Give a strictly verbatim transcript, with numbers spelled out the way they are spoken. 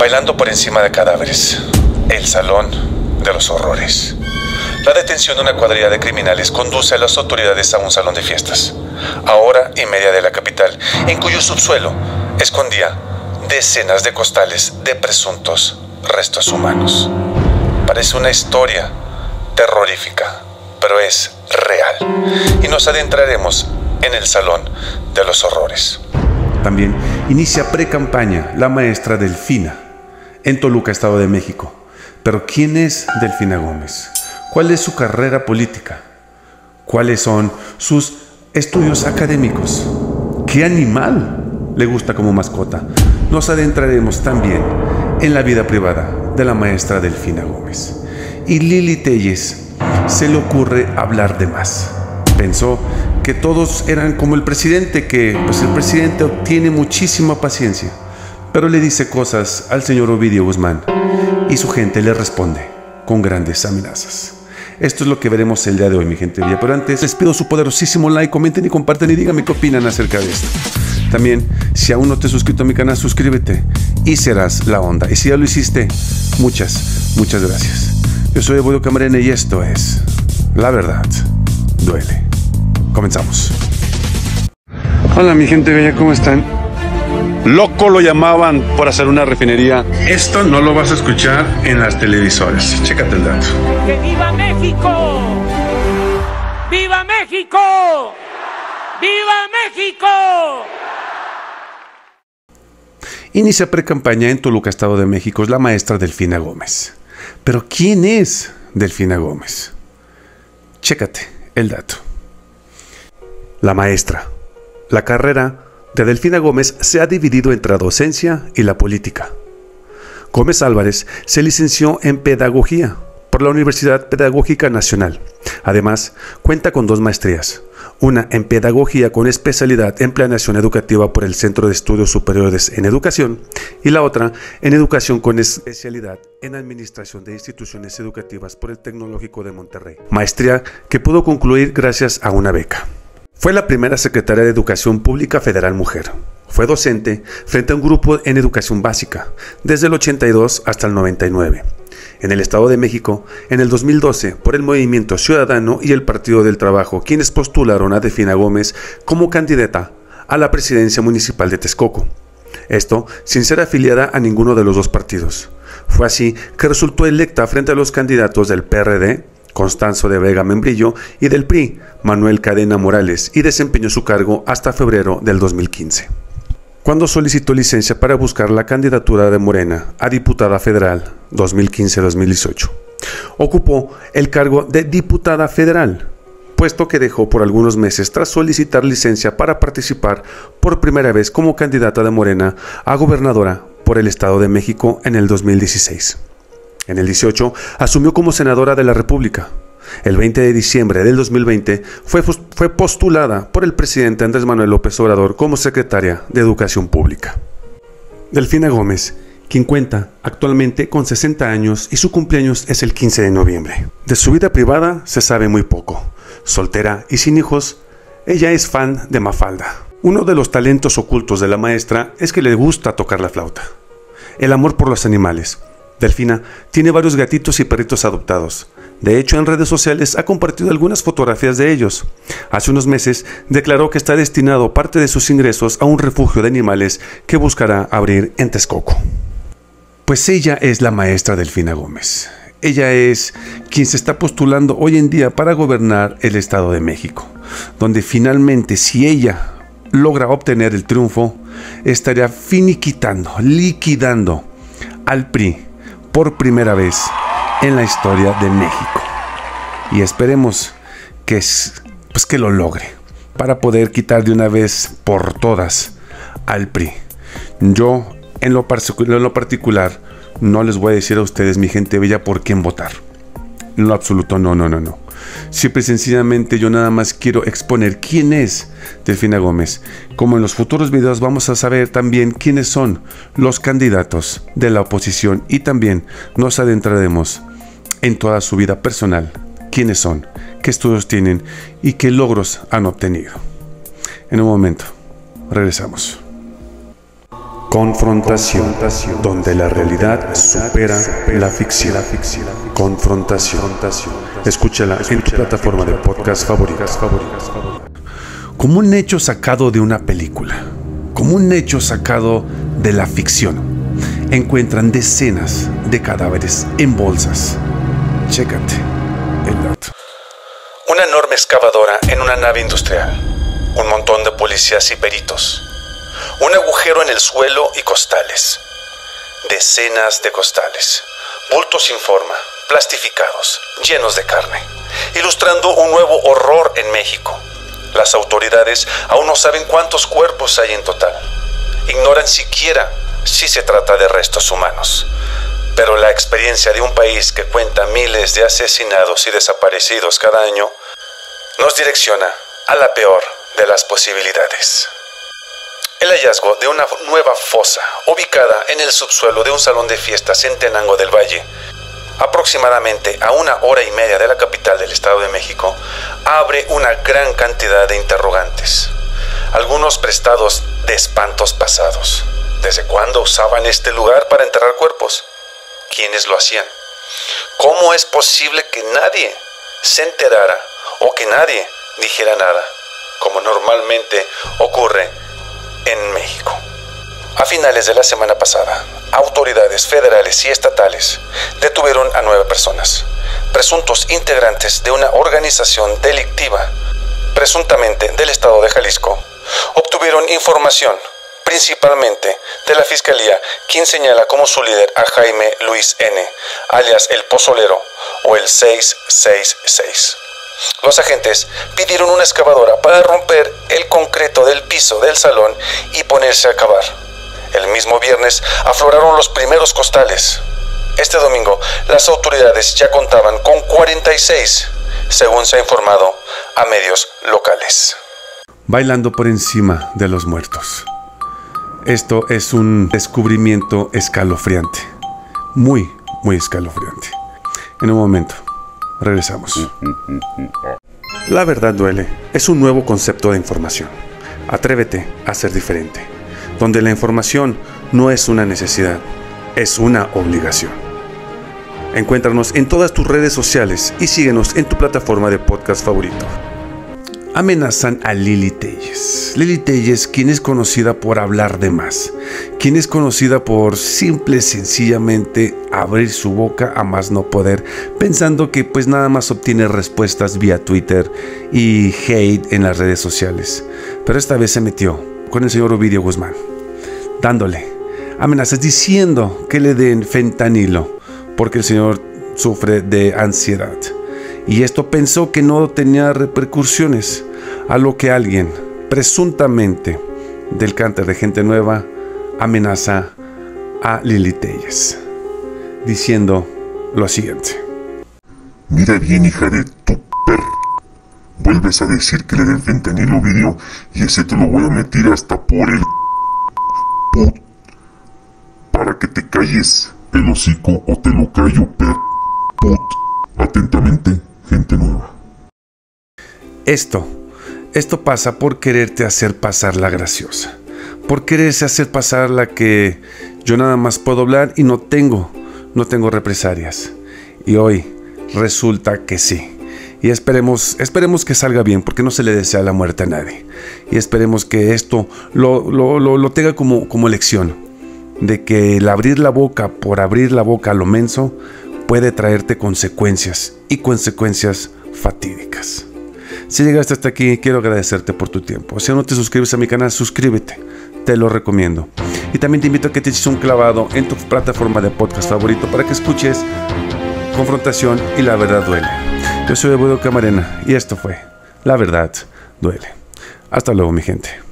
Bailando por encima de cadáveres. El salón de los horrores. La detención de una cuadrilla de criminales conduce a las autoridades a un salón de fiestas, a hora y media de la capital, en cuyo subsuelo escondía decenas de costales de presuntos restos humanos. Parece una historia terrorífica, pero es real. Y nos adentraremos en el salón de los horrores. También inicia pre-campaña la maestra Delfina en Toluca, Estado de México. Pero ¿quién es Delfina Gómez? ¿Cuál es su carrera política? ¿Cuáles son sus estudios académicos? ¿Qué animal le gusta como mascota? Nos adentraremos también en la vida privada de la maestra Delfina Gómez. Y Lili Téllez se le ocurre hablar de más. Pensó que todos eran como el presidente, que pues el presidente tiene muchísima paciencia, pero le dice cosas al señor Ovidio Guzmán y su gente le responde con grandes amenazas. Esto es lo que veremos el día de hoy, mi gente bella. Pero antes les pido su poderosísimo like, comenten y comparten y díganme qué opinan acerca de esto. También, si aún no te has suscrito a mi canal, suscríbete y serás la onda. Y si ya lo hiciste, muchas, muchas gracias. Yo soy Evodio Camarena y esto es La Verdad Duele. Comenzamos. Hola, mi gente bella, ¿cómo están? Loco lo llamaban por hacer una refinería. Esto no lo vas a escuchar en las televisoras. Chécate el dato. ¡Que viva México! ¡Viva México! ¡Viva México! Inicia pre-campaña en Toluca, Estado de México, es la maestra Delfina Gómez. Pero ¿quién es Delfina Gómez? Chécate el dato. La maestra. La carrera de Delfina Gómez se ha dividido entre la docencia y la política. Gómez Álvarez se licenció en Pedagogía por la Universidad Pedagógica Nacional. Además, cuenta con dos maestrías, una en Pedagogía con especialidad en Planeación Educativa por el Centro de Estudios Superiores en Educación y la otra en Educación con especialidad en Administración de Instituciones Educativas por el Tecnológico de Monterrey. Maestría que pudo concluir gracias a una beca. Fue la primera secretaria de Educación Pública Federal mujer. Fue docente frente a un grupo en educación básica, desde el ochenta y dos hasta el noventa y nueve. En el Estado de México, en el dos mil doce, por el Movimiento Ciudadano y el Partido del Trabajo, quienes postularon a Delfina Gómez como candidata a la presidencia municipal de Texcoco. Esto sin ser afiliada a ninguno de los dos partidos. Fue así que resultó electa frente a los candidatos del P R D, Constanzo de Vega Membrillo, y del P R I, Manuel Cadena Morales, y desempeñó su cargo hasta febrero del dos mil quince. Cuando solicitó licencia para buscar la candidatura de Morena a diputada federal dos mil quince a dos mil dieciocho, ocupó el cargo de diputada federal, puesto que dejó por algunos meses tras solicitar licencia para participar por primera vez como candidata de Morena a gobernadora por el Estado de México en el dos mil dieciséis. En el dieciocho asumió como senadora de la República. El veinte de diciembre del dos mil veinte fue, fue postulada por el presidente Andrés Manuel López Obrador como secretaria de Educación Pública. Delfina Gómez, quien cuenta actualmente con sesenta años y su cumpleaños es el quince de noviembre. De su vida privada se sabe muy poco. Soltera y sin hijos, ella es fan de Mafalda. Uno de los talentos ocultos de la maestra es que le gusta tocar la flauta. El amor por los animales. Delfina tiene varios gatitos y perritos adoptados. De hecho, en redes sociales ha compartido algunas fotografías de ellos. Hace unos meses declaró que está destinado parte de sus ingresos a un refugio de animales que buscará abrir en Texcoco. Pues ella es la maestra Delfina Gómez. Ella es quien se está postulando hoy en día para gobernar el Estado de México, donde finalmente, si ella logra obtener el triunfo, estaría finiquitando, liquidando al P R I por primera vez en la historia de México. Y esperemos que, pues, que lo logre para poder quitar de una vez por todas al P R I. Yo, en lo, en lo particular, no les voy a decir a ustedes, mi gente bella, por quién votar. En lo absoluto, no, no, no, no. Simple y sencillamente yo nada más quiero exponer quién es Delfina Gómez. Como en los futuros videos vamos a saber también quiénes son los candidatos de la oposición y también nos adentraremos en toda su vida personal, quiénes son, qué estudios tienen y qué logros han obtenido. En un momento, regresamos. Confrontación, donde la realidad supera la ficción. Confrontación. Escúchala en tu plataforma de podcast favorita. Como un hecho sacado de una película, como un hecho sacado de la ficción, encuentran decenas de cadáveres en bolsas. Chécate el dato. Una enorme excavadora en una nave industrial, un montón de policías y peritos, un agujero en el suelo y costales, decenas de costales, bultos sin forma, plastificados, llenos de carne, ilustrando un nuevo horror en México. Las autoridades aún no saben cuántos cuerpos hay en total. Ignoran siquiera si se trata de restos humanos. Pero la experiencia de un país que cuenta miles de asesinados y desaparecidos cada año nos direcciona a la peor de las posibilidades. El hallazgo de una nueva fosa ubicada en el subsuelo de un salón de fiestas en Tenango del Valle, aproximadamente a una hora y media de la capital del Estado de México, abre una gran cantidad de interrogantes, algunos prestados de espantos pasados. ¿Desde cuándo usaban este lugar para enterrar cuerpos? ¿Quiénes lo hacían? ¿Cómo es posible que nadie se enterara o que nadie dijera nada, como normalmente ocurre en México? A finales de la semana pasada, autoridades federales y estatales detuvieron a nueve personas, presuntos integrantes de una organización delictiva, presuntamente del estado de Jalisco. Obtuvieron información, principalmente de la Fiscalía, quien señala como su líder a Jaime Luis N., alias el Pozolero o el seis seis seis. Los agentes pidieron una excavadora para romper el concreto del piso del salón y ponerse a cavar. El mismo viernes afloraron los primeros costales. Este domingo, las autoridades ya contaban con cuarenta y seis, según se ha informado a medios locales. Bailando por encima de los muertos. Esto es un descubrimiento escalofriante. Muy, muy escalofriante. En un momento, regresamos. La verdad duele es un nuevo concepto de información. Atrévete a ser diferente, donde la información no es una necesidad, es una obligación. Encuéntranos en todas tus redes sociales y síguenos en tu plataforma de podcast favorito. Amenazan a Lili Téllez. Lili Téllez, quien es conocida por hablar de más, quien es conocida por simple y sencillamente abrir su boca a más no poder, pensando que pues nada más obtiene respuestas vía Twitter y hate en las redes sociales. Pero esta vez se metió con el señor Ovidio Guzmán, dándole amenazas, diciendo que le den fentanilo, porque el señor sufre de ansiedad. Y esto pensó que no tenía repercusiones, a lo que alguien, presuntamente del cáncer de Gente Nueva, amenaza a Lili Téllez, diciendo lo siguiente. Mira bien, hija de tu perra. Vuelves a decir que le den fentanilo, Ovidio, y ese te lo voy a meter hasta por el put, para que te calles el hocico o te lo callo, per put. Atentamente, Gente Nueva. Esto, esto pasa por quererte hacer pasar la graciosa, por quererse hacer pasar la que yo nada más puedo hablar y no tengo, no tengo represalias. Y hoy resulta que sí. Y esperemos, esperemos que salga bien, porque no se le desea la muerte a nadie. Y esperemos que esto lo, lo, lo, lo tenga como, como lección, de que el abrir la boca por abrir la boca a lo menso puede traerte consecuencias, y consecuencias fatídicas. Si llegaste hasta aquí, quiero agradecerte por tu tiempo. Si no te suscribes a mi canal, suscríbete, te lo recomiendo. Y también te invito a que te eches un clavado en tu plataforma de podcast favorito para que escuches Confrontación y La Verdad Duele. Yo soy Ovidio Camarena y esto fue La Verdad Duele. Hasta luego, mi gente.